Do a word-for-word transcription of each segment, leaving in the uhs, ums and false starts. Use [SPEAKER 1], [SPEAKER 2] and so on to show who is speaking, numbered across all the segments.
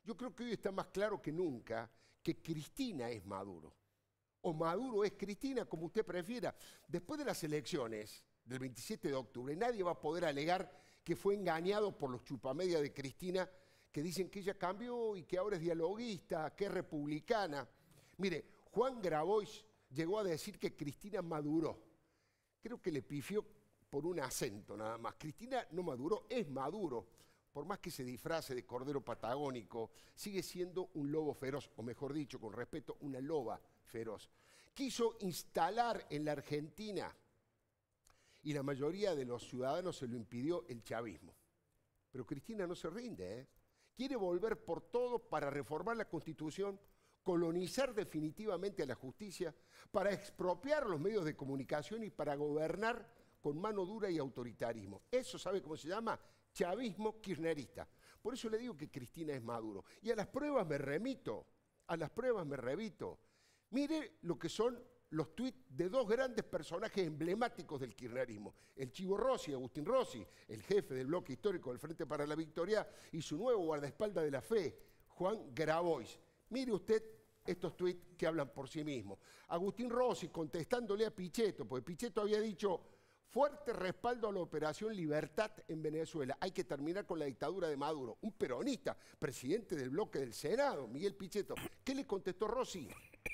[SPEAKER 1] Yo creo que hoy está más claro que nunca que Cristina es Maduro. O Maduro es Cristina, como usted prefiera. Después de las elecciones del veintisiete de octubre, nadie va a poder alegar que fue engañado por los chupamedias de Cristina, que dicen que ella cambió y que ahora es dialoguista, que es republicana. Mire, Juan Grabois llegó a decir que Cristina maduró. Creo que le pifió por un acento nada más. Cristina no maduró, es Maduro. Por más que se disfrace de cordero patagónico, sigue siendo un lobo feroz, o mejor dicho, con respeto, una loba feroz. Quiso instalar en la Argentina, y la mayoría de los ciudadanos se lo impidió, el chavismo. Pero Cristina no se rinde, ¿eh? Quiere volver por todo para reformar la Constitución, colonizar definitivamente a la justicia, para expropiar los medios de comunicación y para gobernar con mano dura y autoritarismo. Eso, ¿sabe cómo se llama? Chavismo kirchnerista. Por eso le digo que Cristina es Maduro. Y a las pruebas me remito, a las pruebas me remito. Mire lo que son los tuits de dos grandes personajes emblemáticos del kirchnerismo. El Chivo Rossi, Agustín Rossi, el jefe del bloque histórico del Frente para la Victoria, y su nuevo guardaespaldas de la fe, Juan Grabois. Mire usted estos tuits que hablan por sí mismos. Agustín Rossi contestándole a Pichetto, porque Pichetto había dicho: fuerte respaldo a la Operación Libertad en Venezuela. Hay que terminar con la dictadura de Maduro. Un peronista, presidente del bloque del Senado, Miguel Pichetto. ¿Qué le contestó Rossi?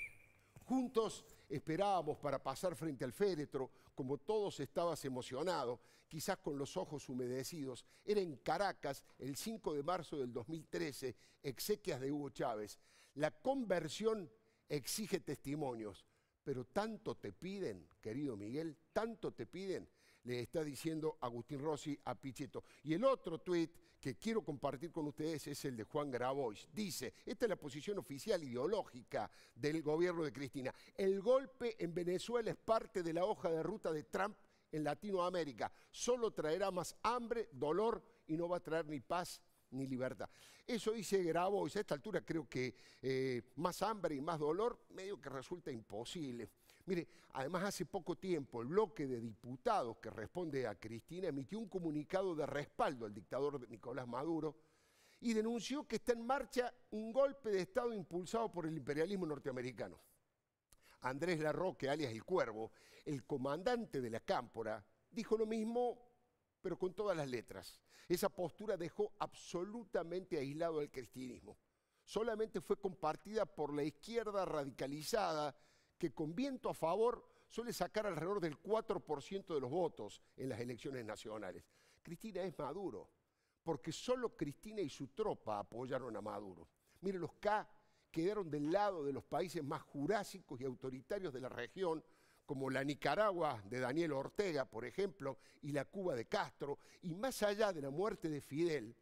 [SPEAKER 1] Juntos esperábamos para pasar frente al féretro, como todos estabas emocionado, quizás con los ojos humedecidos. Era en Caracas, el cinco de marzo del dos mil trece, exequias de Hugo Chávez. La conversión exige testimonios. Pero tanto te piden, querido Miguel, tanto te piden, le está diciendo Agustín Rossi a Pichetto. Y el otro tuit que quiero compartir con ustedes es el de Juan Grabois. Dice, esta es la posición oficial ideológica del gobierno de Cristina: el golpe en Venezuela es parte de la hoja de ruta de Trump en Latinoamérica. Solo traerá más hambre, dolor y no va a traer ni paz ni libertad. Eso dice Grabois. A esta altura creo que eh, más hambre y más dolor medio que resulta imposible. Mire, además hace poco tiempo el bloque de diputados que responde a Cristina emitió un comunicado de respaldo al dictador Nicolás Maduro y denunció que está en marcha un golpe de Estado impulsado por el imperialismo norteamericano. Andrés Larroque, alias El Cuervo, el comandante de la Cámpora, dijo lo mismo, pero con todas las letras. Esa postura dejó absolutamente aislado al cristianismo. Solamente fue compartida por la izquierda radicalizada, que con viento a favor suele sacar alrededor del cuatro por ciento de los votos en las elecciones nacionales. Cristina es Maduro, porque solo Cristina y su tropa apoyaron a Maduro. Mire, los K quedaron del lado de los países más jurásicos y autoritarios de la región, como la Nicaragua de Daniel Ortega, por ejemplo, y la Cuba de Castro, y más allá de la muerte de Fidel,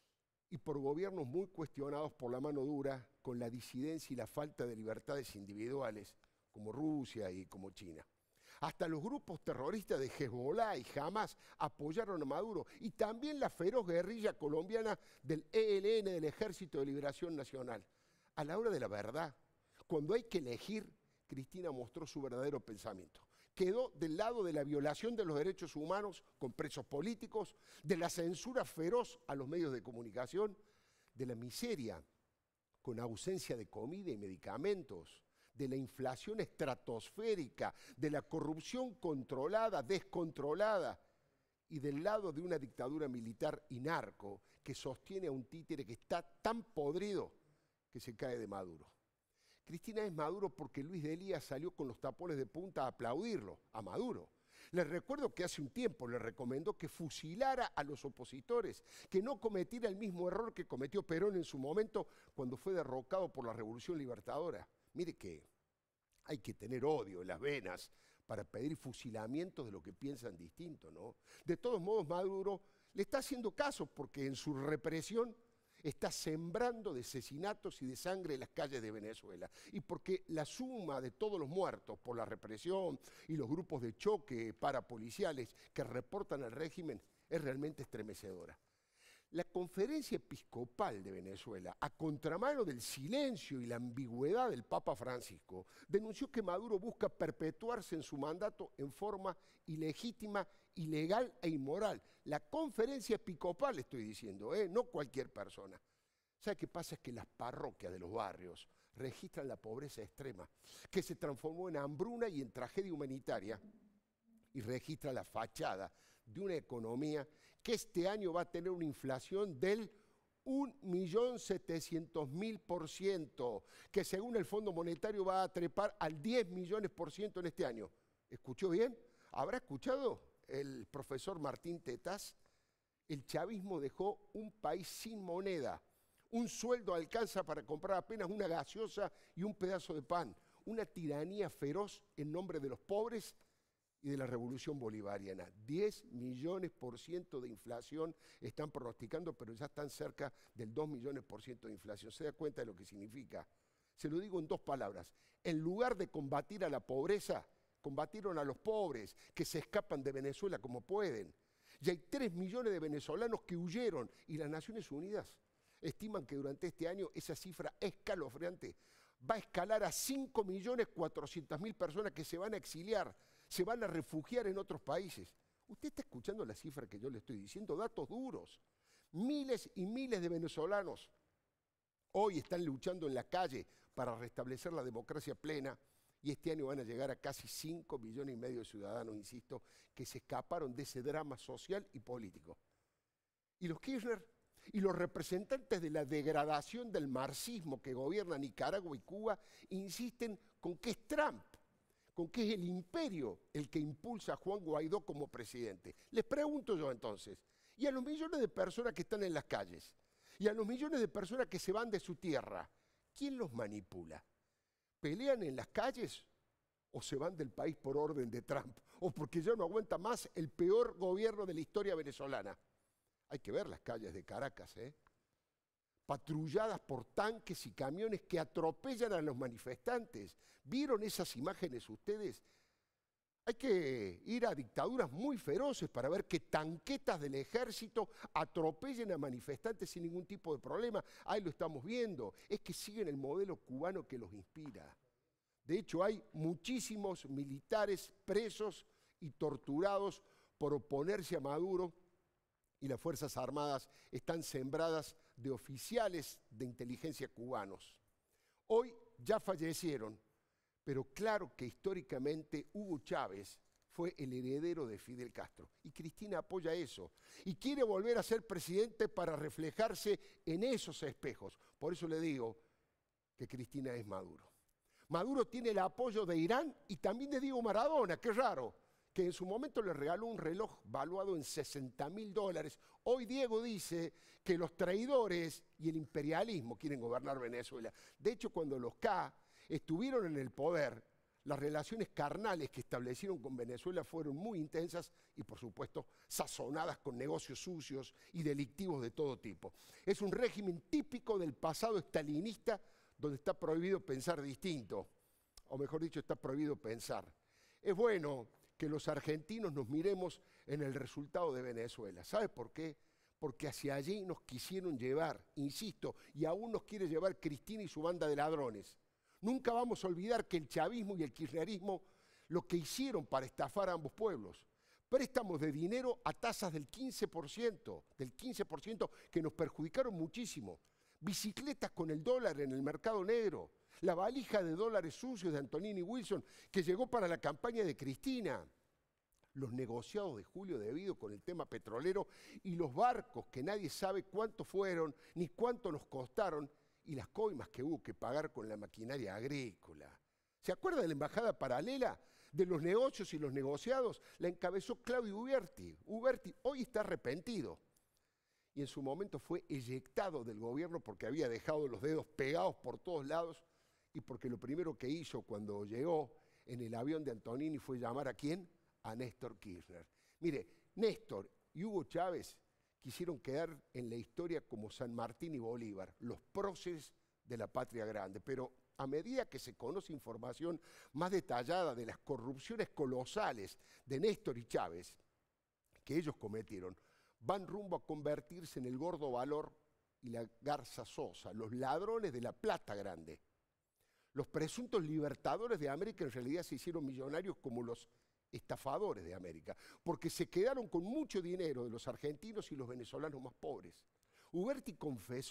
[SPEAKER 1] y por gobiernos muy cuestionados por la mano dura, con la disidencia y la falta de libertades individuales, como Rusia y como China. Hasta los grupos terroristas de Hezbollah y Hamas apoyaron a Maduro, y también la feroz guerrilla colombiana del E L N, del Ejército de Liberación Nacional. A la hora de la verdad, cuando hay que elegir, Cristina mostró su verdadero pensamiento. Quedó del lado de la violación de los derechos humanos con presos políticos, de la censura feroz a los medios de comunicación, de la miseria con ausencia de comida y medicamentos, de la inflación estratosférica, de la corrupción controlada, descontrolada, y del lado de una dictadura militar y narco que sostiene a un títere que está tan podrido que se cae de Maduro. Cristina es Maduro porque Luis de Elías salió con los tapones de punta a aplaudirlo, a Maduro. Les recuerdo que hace un tiempo le recomendó que fusilara a los opositores, que no cometiera el mismo error que cometió Perón en su momento cuando fue derrocado por la Revolución Libertadora. Mire que hay que tener odio en las venas para pedir fusilamientos de lo que piensan distinto, ¿no? De todos modos, Maduro le está haciendo caso porque en su represión está sembrando de asesinatos y de sangre en las calles de Venezuela. Y porque la suma de todos los muertos por la represión y los grupos de choque parapoliciales que reportan al régimen es realmente estremecedora. La Conferencia Episcopal de Venezuela, a contramano del silencio y la ambigüedad del Papa Francisco, denunció que Maduro busca perpetuarse en su mandato en forma ilegítima, ilegal e inmoral. La Conferencia Episcopal, estoy diciendo, ¿eh? No cualquier persona. ¿Sabe qué pasa? Es que las parroquias de los barrios registran la pobreza extrema, que se transformó en hambruna y en tragedia humanitaria, y registra la fachada de una economía que este año va a tener una inflación del un millón setecientos mil por ciento, que según el Fondo Monetario va a trepar al diez millones por ciento en este año. ¿Escuchó bien? ¿Habrá escuchado el profesor Martín Tetaz? El chavismo dejó un país sin moneda. Un sueldo alcanza para comprar apenas una gaseosa y un pedazo de pan. Una tiranía feroz en nombre de los pobres y de la revolución bolivariana. diez millones por ciento de inflación están pronosticando, pero ya están cerca del dos millones por ciento de inflación. ¿Se da cuenta de lo que significa? Se lo digo en dos palabras. En lugar de combatir a la pobreza, combatieron a los pobres que se escapan de Venezuela como pueden. Y hay tres millones de venezolanos que huyeron y las Naciones Unidas estiman que durante este año esa cifra escalofriante va a escalar a cinco millones cuatrocientas mil personas que se van a exiliar, se van a refugiar en otros países. Usted está escuchando la cifra que yo le estoy diciendo, datos duros. Miles y miles de venezolanos hoy están luchando en la calle para restablecer la democracia plena y este año van a llegar a casi cinco millones y medio de ciudadanos, insisto, que se escaparon de ese drama social y político. Y los Kirchner y los representantes de la degradación del marxismo que gobierna Nicaragua y Cuba insisten con que es Trump, con que es el imperio el que impulsa a Juan Guaidó como presidente. Les pregunto yo entonces, ¿y a los millones de personas que están en las calles? ¿Y a los millones de personas que se van de su tierra? ¿Quién los manipula? ¿Pelean en las calles o se van del país por orden de Trump? O porque ya no aguanta más el peor gobierno de la historia venezolana. Hay que ver las calles de Caracas, ¿eh? Patrulladas por tanques y camiones que atropellan a los manifestantes. ¿Vieron esas imágenes ustedes? Hay que ir a dictaduras muy feroces para ver que tanquetas del ejército atropellen a manifestantes sin ningún tipo de problema. Ahí lo estamos viendo. Es que siguen el modelo cubano que los inspira. De hecho, hay muchísimos militares presos y torturados por oponerse a Maduro, y las Fuerzas Armadas están sembradas de oficiales de inteligencia cubanos. Hoy ya fallecieron, pero claro que históricamente Hugo Chávez fue el heredero de Fidel Castro. Y Cristina apoya eso. Y quiere volver a ser presidente para reflejarse en esos espejos. Por eso le digo que Cristina es Maduro. Maduro tiene el apoyo de Irán y también de Diego Maradona, qué raro, que en su momento le regaló un reloj valuado en sesenta mil dólares. Hoy Diego dice que los traidores y el imperialismo quieren gobernar Venezuela. De hecho, cuando los K estuvieron en el poder, las relaciones carnales que establecieron con Venezuela fueron muy intensas y, por supuesto, sazonadas con negocios sucios y delictivos de todo tipo. Es un régimen típico del pasado estalinista donde está prohibido pensar distinto, o mejor dicho, está prohibido pensar. Es bueno que los argentinos nos miremos en el resultado de Venezuela. ¿Sabe por qué? Porque hacia allí nos quisieron llevar, insisto, y aún nos quiere llevar Cristina y su banda de ladrones. Nunca vamos a olvidar que el chavismo y el kirchnerismo lo que hicieron para estafar a ambos pueblos. Préstamos de dinero a tasas del quince por ciento, del quince por ciento que nos perjudicaron muchísimo. Bicicletas con el dólar en el mercado negro. La valija de dólares sucios de Antonini Wilson que llegó para la campaña de Cristina. Los negociados de Julio De Vido con el tema petrolero y los barcos que nadie sabe cuánto fueron ni cuánto nos costaron y las coimas que hubo que pagar con la maquinaria agrícola. ¿Se acuerda de la embajada paralela de los negocios y los negociados? La encabezó Claudio Uberti. Uberti hoy está arrepentido. Y en su momento fue eyectado del gobierno porque había dejado los dedos pegados por todos lados y porque lo primero que hizo cuando llegó en el avión de Antonini fue llamar ¿a quién? A Néstor Kirchner. Mire, Néstor y Hugo Chávez quisieron quedar en la historia como San Martín y Bolívar, los próceres de la patria grande, pero a medida que se conoce información más detallada de las corrupciones colosales de Néstor y Chávez que ellos cometieron, van rumbo a convertirse en el Gordo Valor y la Garza Sosa, los ladrones de la plata grande. Los presuntos libertadores de América en realidad se hicieron millonarios como los estafadores de América, porque se quedaron con mucho dinero de los argentinos y los venezolanos más pobres. Uberti confesó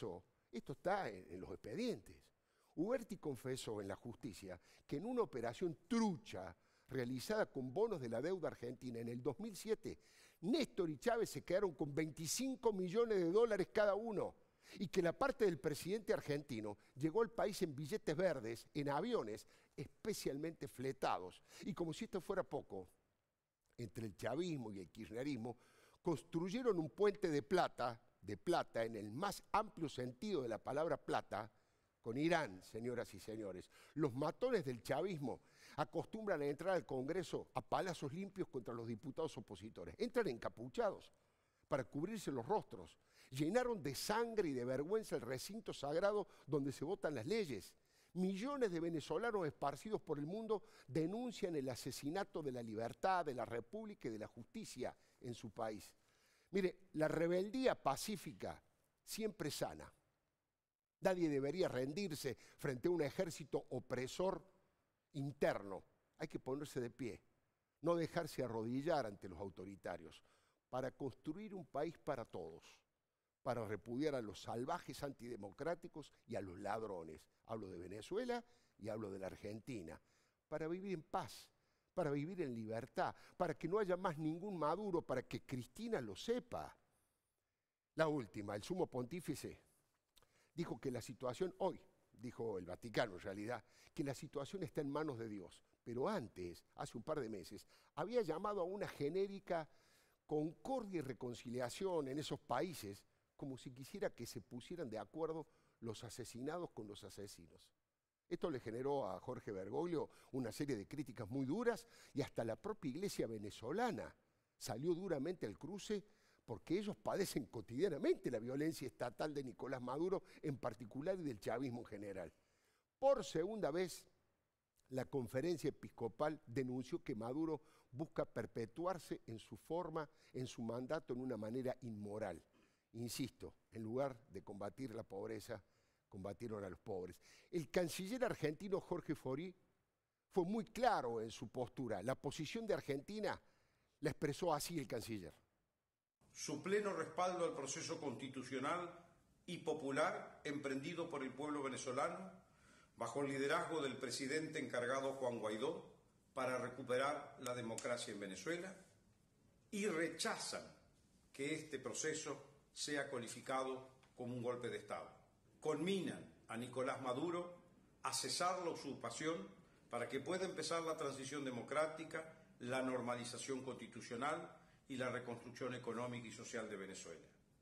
[SPEAKER 1] Esto está en, en los expedientes. Uberti confesó en la justicia que en una operación trucha realizada con bonos de la deuda argentina en el dos mil siete, Néstor y Chávez se quedaron con veinticinco millones de dólares cada uno y que la parte del presidente argentino llegó al país en billetes verdes, en aviones especialmente fletados. Y como si esto fuera poco, entre el chavismo y el kirchnerismo, construyeron un puente de plata, de plata en el más amplio sentido de la palabra plata, con Irán, señoras y señores. Los matones del chavismo acostumbran a entrar al Congreso a palazos limpios contra los diputados opositores. Entran encapuchados para cubrirse los rostros. Llenaron de sangre y de vergüenza el recinto sagrado donde se votan las leyes. Millones de venezolanos esparcidos por el mundo denuncian el asesinato de la libertad, de la república y de la justicia en su país. Mire, la rebeldía pacífica siempre es sana. Nadie debería rendirse frente a un ejército opresor interno. Hay que ponerse de pie, no dejarse arrodillar ante los autoritarios, para construir un país para todos, para repudiar a los salvajes antidemocráticos y a los ladrones. Hablo de Venezuela y hablo de la Argentina, para vivir en paz, para vivir en libertad, para que no haya más ningún Maduro, para que Cristina lo sepa. La última, el sumo pontífice dijo que la situación, hoy, dijo el Vaticano en realidad, que la situación está en manos de Dios. Pero antes, hace un par de meses, había llamado a una genérica concordia y reconciliación en esos países, como si quisiera que se pusieran de acuerdo los asesinados con los asesinos. Esto le generó a Jorge Bergoglio una serie de críticas muy duras y hasta la propia iglesia venezolana salió duramente al cruce porque ellos padecen cotidianamente la violencia estatal de Nicolás Maduro en particular y del chavismo en general. Por segunda vez, la conferencia episcopal denunció que Maduro busca perpetuarse en su forma, en su mandato, en una manera inmoral. Insisto, en lugar de combatir la pobreza, combatieron a los pobres. El canciller argentino Jorge Fori fue muy claro en su postura. La posición de Argentina la expresó así el canciller.
[SPEAKER 2] Su pleno respaldo al proceso constitucional y popular emprendido por el pueblo venezolano bajo el liderazgo del presidente encargado Juan Guaidó para recuperar la democracia en Venezuela y rechazan que este proceso sea calificado como un golpe de Estado. Conminan a Nicolás Maduro a cesar la usurpación para que pueda empezar la transición democrática, la normalización constitucional y la reconstrucción económica y social de Venezuela.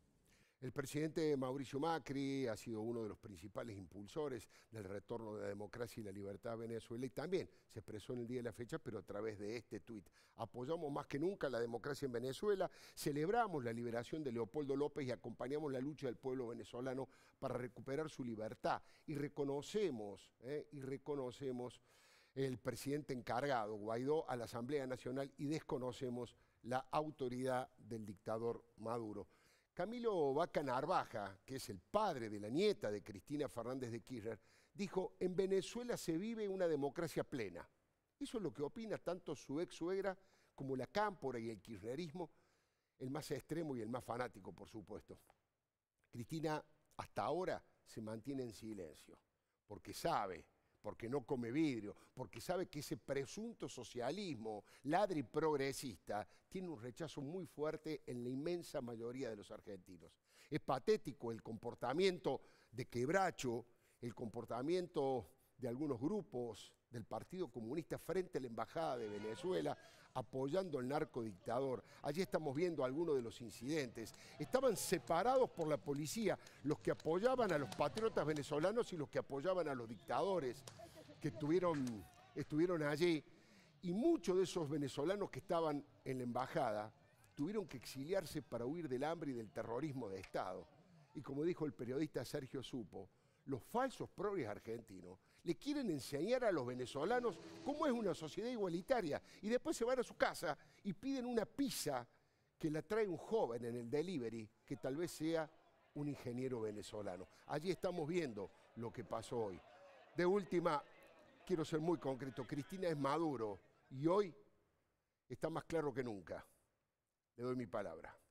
[SPEAKER 1] El presidente Mauricio Macri ha sido uno de los principales impulsores del retorno de la democracia y la libertad a Venezuela y también se expresó en el día de la fecha, pero a través de este tuit. Apoyamos más que nunca la democracia en Venezuela, celebramos la liberación de Leopoldo López y acompañamos la lucha del pueblo venezolano para recuperar su libertad y reconocemos, eh, y reconocemos el presidente encargado, Guaidó, a la Asamblea Nacional y desconocemos la autoridad del dictador Maduro. Camilo Vaca Narvaja, que es el padre de la nieta de Cristina Fernández de Kirchner, dijo, en Venezuela se vive una democracia plena. Eso es lo que opina tanto su ex suegra como la cámpora y el kirchnerismo, el más extremo y el más fanático, por supuesto. Cristina hasta ahora se mantiene en silencio, porque sabe, porque no come vidrio, porque sabe que ese presunto socialismo ladri progresista tiene un rechazo muy fuerte en la inmensa mayoría de los argentinos. Es patético el comportamiento de Quebracho, el comportamiento de algunos grupos del Partido Comunista frente a la Embajada de Venezuela, apoyando al narcodictador. Allí estamos viendo algunos de los incidentes. Estaban separados por la policía, los que apoyaban a los patriotas venezolanos y los que apoyaban a los dictadores que estuvieron, estuvieron allí. Y muchos de esos venezolanos que estaban en la embajada tuvieron que exiliarse para huir del hambre y del terrorismo de Estado. Y como dijo el periodista Sergio Supo, los falsos progres argentinos le quieren enseñar a los venezolanos cómo es una sociedad igualitaria y después se van a su casa y piden una pizza que la trae un joven en el delivery que tal vez sea un ingeniero venezolano. Allí estamos viendo lo que pasó hoy. De última, quiero ser muy concreto, Cristina es Maduro y hoy está más claro que nunca. Le doy mi palabra.